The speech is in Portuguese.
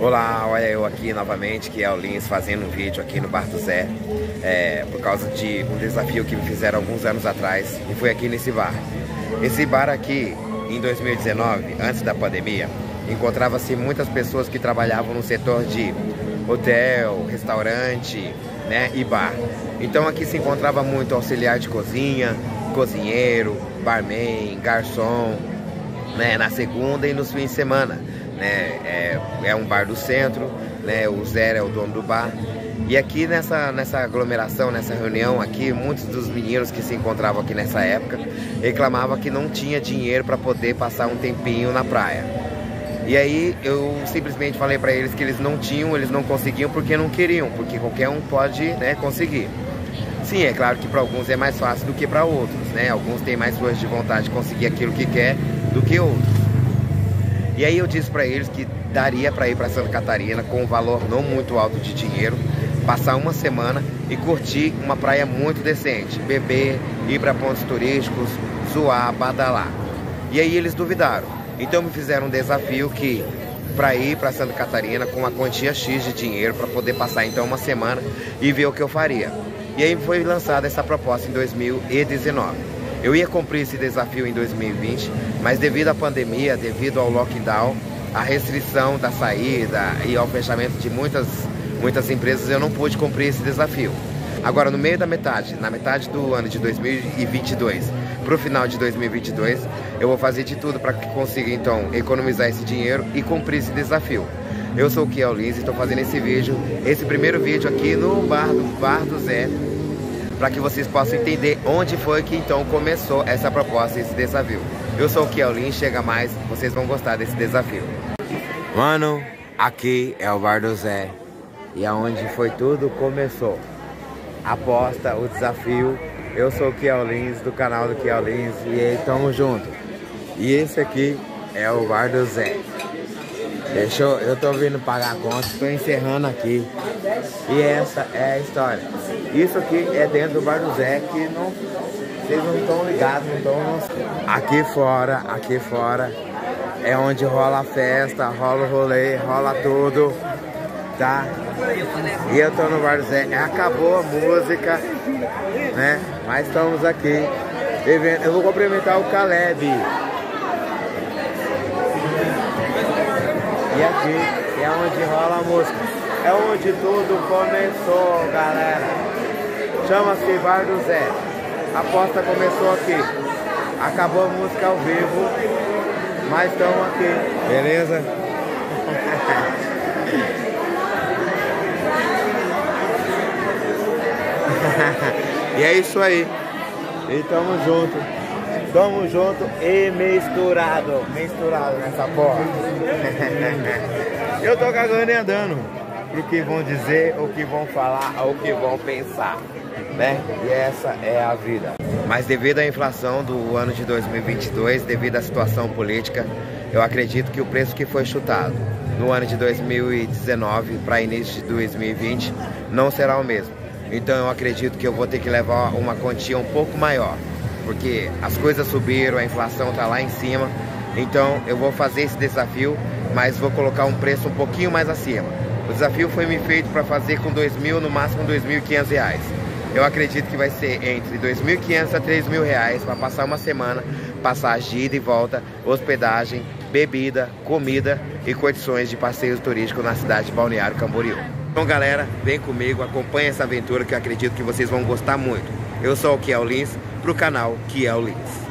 Olá, olha eu aqui novamente, que é o Lins, fazendo um vídeo aqui no Bar do Zé, por causa de um desafio que me fizeram alguns anos atrás, e foi aqui nesse bar. Esse bar aqui, em 2019, antes da pandemia, encontrava-se muitas pessoas que trabalhavam no setor de hotel, restaurante, né, e bar. Então aqui se encontrava muito auxiliar de cozinha, cozinheiro, barman, garçom, né, na segunda e nos fins de semana. É um bar do centro, né? O Zé é o dono do bar. E aqui nessa aglomeração, nessa reunião aqui, muitos dos meninos que se encontravam aqui nessa época reclamavam que não tinha dinheiro para poder passar um tempinho na praia. E aí eu simplesmente falei para eles que eles não tinham, eles não conseguiam porque não queriam, porque qualquer um pode, né, conseguir. Sim, é claro que para alguns é mais fácil do que para outros, né? Alguns têm mais força de vontade de conseguir aquilo que quer do que outros. E aí eu disse para eles que daria para ir para Santa Catarina com um valor não muito alto de dinheiro, passar uma semana e curtir uma praia muito decente, beber, ir para pontos turísticos, zoar, badalar. E aí eles duvidaram. Então me fizeram um desafio que para ir para Santa Catarina com uma quantia X de dinheiro para poder passar então uma semana e ver o que eu faria. E aí foi lançada essa proposta em 2019. Eu ia cumprir esse desafio em 2020, mas devido à pandemia, devido ao lockdown, à restrição da saída e ao fechamento de muitas empresas, eu não pude cumprir esse desafio. Agora, no meio da metade, na metade do ano de 2022, para o final de 2022, eu vou fazer de tudo para que consiga, então, economizar esse dinheiro e cumprir esse desafio. Eu sou o Kiel Lins e estou fazendo esse primeiro vídeo aqui no Bar do Zé, para que vocês possam entender onde foi que então começou essa proposta, esse desafio. Eu sou o Kiel Lins, chega mais, vocês vão gostar desse desafio. Mano, aqui é o Bar do Zé e aonde foi tudo começou. Aposta, o desafio. Eu sou o Kiel Lins, do canal do Kiel Lins, e aí tamo junto. E esse aqui é o Bar do Zé. Eu tô vindo pagar a conta, tô encerrando aqui. E essa é a história. Isso aqui é dentro do Bar do Zé, que vocês não estão ligados, não estão. Aqui fora é onde rola a festa, rola o rolê, rola tudo, tá? E eu tô no Bar do Zé. Acabou a música, né? Mas estamos aqui bebendo. Eu vou cumprimentar o Caleb. E aqui é onde rola a música. É onde tudo começou, galera. Chama-se Bar do Zé. A aposta começou aqui. Acabou a música ao vivo, mas estamos aqui. Beleza? E é isso aí. E tamo junto. Tamo junto e misturado nessa porra. Eu tô cagando e andando pro que vão dizer, o que vão falar, o que vão pensar, né? E essa é a vida. Mas devido à inflação do ano de 2022, devido à situação política, eu acredito que o preço que foi chutado no ano de 2019 para início de 2020 não será o mesmo. Então eu acredito que eu vou ter que levar uma quantia um pouco maior, porque as coisas subiram, a inflação tá lá em cima. Então eu vou fazer esse desafio, mas vou colocar um preço um pouquinho mais acima. O desafio foi me feito para fazer com 2.000, no máximo 2.500 reais. Eu acredito que vai ser entre 2.500 a 3.000 reais para passar uma semana, passagem de ida e volta, hospedagem, bebida, comida e condições de passeio turístico na cidade de Balneário Camboriú. Então galera, vem comigo, acompanha essa aventura que eu acredito que vocês vão gostar muito. Eu sou o Kiel Lins, pro canal Kiel Lins.